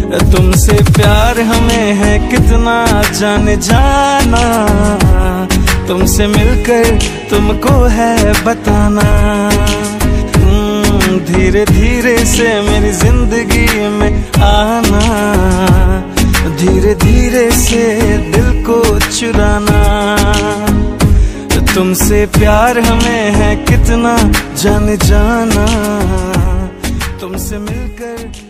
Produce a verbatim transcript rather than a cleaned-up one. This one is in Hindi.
तुमसे प्यार हमें है कितना जाने जाना, तुमसे मिलकर तुमको है बताना। धीरे धीरे से मेरी जिंदगी में आना, धीरे धीरे से दिल को चुराना। तुमसे प्यार हमें है कितना जाने जाना, तुमसे मिलकर